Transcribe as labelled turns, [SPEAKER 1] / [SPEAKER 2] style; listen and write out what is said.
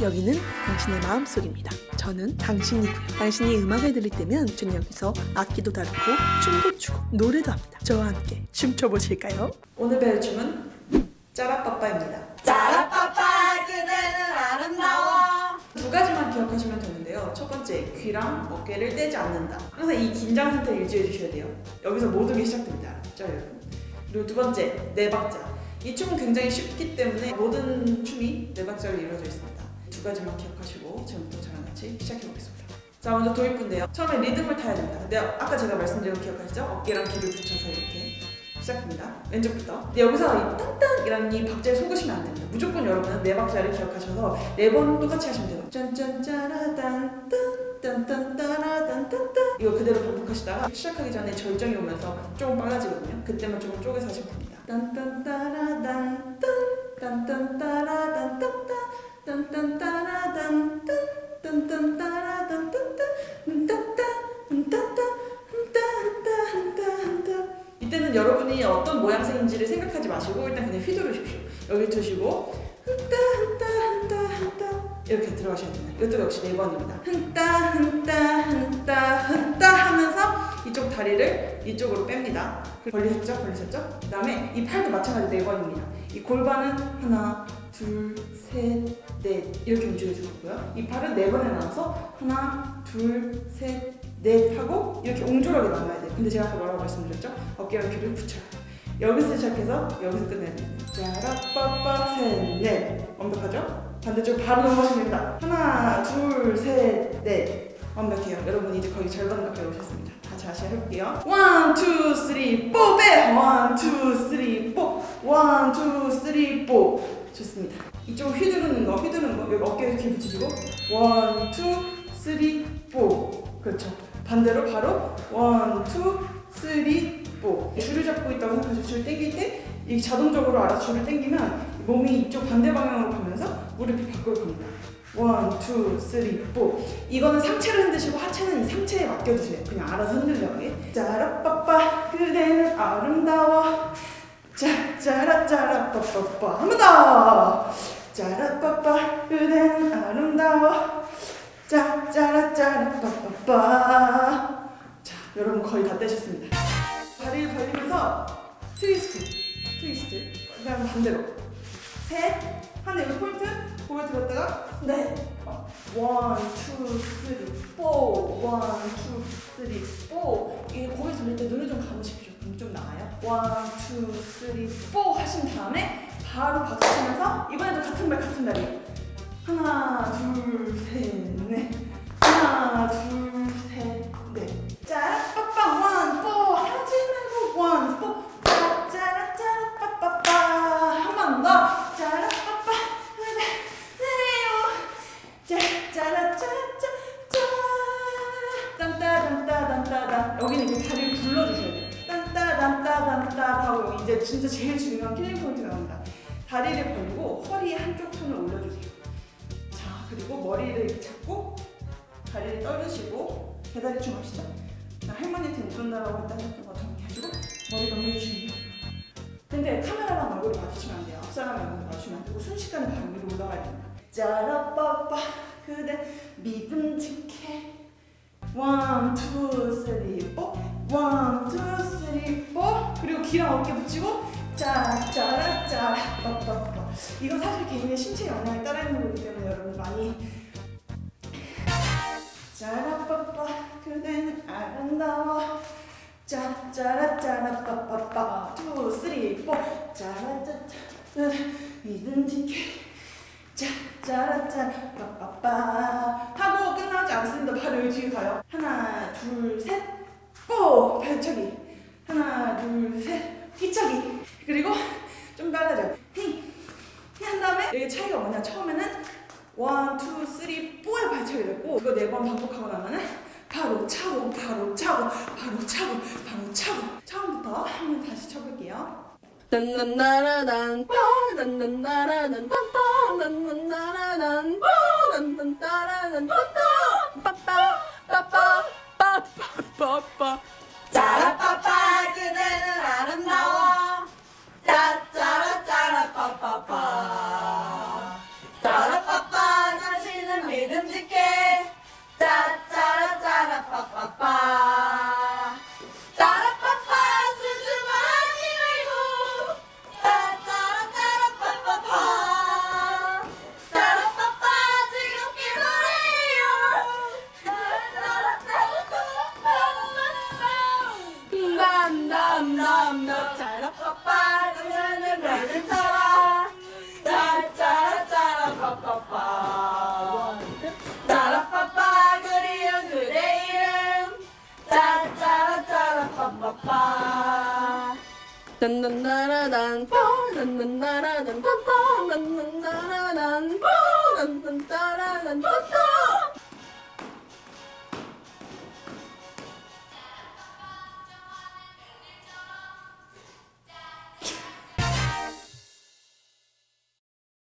[SPEAKER 1] 여기는 당신의 마음속입니다. 저는 당신이고요. 당신이 음악을 들을 때면 전 여기서 악기도 다루고 춤도 추고 노래도 합니다. 저와 함께 춤춰보실까요? 오늘 배울 춤은 짜라빠빠입니다.
[SPEAKER 2] 짜라빠빠 그대는 아름다워.
[SPEAKER 1] 두 가지만 기억하시면 되는데요. 첫 번째, 귀랑 어깨를 떼지 않는다. 항상 이 긴장 상태를 유지해 주셔야 돼요. 여기서 모든 게 시작됩니다. 알았죠, 여러분? 그리고 두 번째, 네 박자. 이 춤은 굉장히 쉽기 때문에 모든 춤이 네 박자로 이루어져 있습니다. 두 가지만 기억하시고 지금부터 저랑 같이 시작해 보겠습니다. 자, 먼저 도입부인데요. 처음에 리듬을 타야 됩니다. 근데 아까 제가 말씀드린 거 기억하시죠? 어깨랑 귀를 붙여서 이렇게 시작합니다. 왼쪽부터. 근데 여기서 이 딴딴이라는 이 박자에 속으시면 안 됩니다. 무조건 여러분은 네 박자를 기억하셔서 네 번 똑같이 하시면 돼요. 짠짠짜라단 딴딴딴따라단딴딴 이거 그대로 반복하시다가 시작하기 전에 절정이 오면서 조금 빨라지거든요. 그때만 조금 쪼개서 하시면 됩니다. 딴딴따라단 딴딴따라단 딴딴따라단 딴딴따라단 이때는 여러분이 어떤 모양새인지를 생각하지 마시고 일단 그냥 휘두르십시오. 여기 두시고 이렇게 들어가셔야 됩니다. 이것도 역시 네 번입니다. 흔따 하면서 이쪽 다리를 이쪽으로 뺍니다. 벌리셨죠? 벌리셨죠? 그 다음에 이 팔도 마찬가지로 네 번입니다. 이 골반은 하나, 둘, 셋, 넷 이렇게 움직여줄 거고요. 이 팔은 네 번에 나눠서 하나, 둘, 셋, 넷 하고 이렇게 옹졸하게 나눠야 돼요. 근데 제가 아까 뭐라고 말씀드렸죠? 어깨랑 귀를 붙여요. 여기서 시작해서 여기서 끝내야 됩니다. 짜라빠빠 셋, 넷. 완벽하죠? 반대쪽 바로 넘어가시면 됩니다. 하나, 둘, 셋, 넷. 완벽해요. 여러분 이제 거의 절반 가까이 오셨습니다. 다시 해볼게요. 1, 2, 3, 4 배! 1, 2, 3, 4 1, 2, 3, 4 좋습니다. 이쪽 휘두르는 거 여기 어깨에 이렇게 붙이시고 1, 2, 3, 4 그렇죠. 반대로 바로 1, 2, 3, 4 줄을 잡고 있다고 생각하시고 줄 당길 때 이게 자동적으로 알아서 줄을 당기면 몸이 이쪽 반대 방향으로 가면서 무릎이 밖으로 갑니다. 1, 2, 3, 4 이거는 상체를 흔드시고 하체는 이 상체에 맡겨두세요. 그냥 알아서 흔들려게. 짜라빠빠 그대는 아름다워 짜라짜라빠빠빠 한 번 더. 짜라빠빠 그대는 아름다워 짜라짜라빠빠빠. 자, 여러분 거의 다 떼셨습니다. 다리를 벌리면서 트위스트 그 다음 반대로 셋 하나 여기 포인트 고개 들었다가 넷 1, 2, 3, 4 1, 2, 3, 4 이게 고개 들릴 때 눈을 좀 감으십시오. 그럼 좀 나아요. 1, 2, 3, 4 하신 다음에 바로 박수 치면서 이번에도 같은 발 같은 다리 하나 둘 셋 넷 하나 둘 셋 넷 짜라빠빠 1, 4 하지 말고 1, 4 짜라짜라빠빠빠 한 번 더 짜라빠빠 내려 짜라짜라짜짜 딴따단따단따단 여기는 이렇게 다리를 불러주셔야 돼요. 딴따단따단따 하고 이제 진짜 제일 중요한 킬링 포인트가 나옵니다. 다리를 벌리고 허리에 한쪽 손을 올려주세요. 자, 그리고 머리를 이렇게 잡고 다리를 떨으시고 개다리 춤 하시죠. 할머니한테 못 온다라고 했던 것처럼 이렇게 하시고 머리 넘겨주시면 돼요. 근데 카메라랑 얼굴을 마주치면 안 돼요. 앞사람랑 얼굴을 마주치면 안 되고 순식간에 바로 위로 올라가야 됩니다. 짜라빠빠 그대 믿음직해 1, 2, 3, 4 1, 2, 3, 4 그리고 귀랑 어깨 붙이고 짜라짜라빠빠빠 이건 사실 개인의 신체 영향에 따라 있는 거기 때문에 여러분 많이 짜라빠빠 그대는 아름다워 짜라짜라빠빠빠 2, 3, 4 짜라짜짜 믿음직해 짜라짜라빠빠빠 하고 끝나지 않습니다. 바로 여기 뒤에 가요. 하나 둘 셋 뽀 발차기 하나 둘 셋 뒤차기 그리고 좀 빨라져요. 히 한 다음에 여기 차이가 뭐냐 처음에는 1, 2, 3, 4의 발차기를 했고 이거 4번 반복하고 나면은 바로 차고 바로 차고 바로 차고 바로 차고 처음부터 한번 다시 쳐볼게요.
[SPEAKER 2] 딴딴따라단 딴딴따라단 딴딴따라단 딴딴따라단 빠빠 빠빠 빠빠 짜라빠빠 그대는 아름다워 짜짜라짜라 빠빠빠 짜라빠빠 짜라빠빠 그녀는 나를 따라 짜라짜라짜라빠빠빠 짜라빠빠 그리운 그대 이름 짜라짜라짜라빠빠빠 딴딴따라단 딴딴따라단 딴딴따라단 딴딴따라단 딴딴따라단 딴딴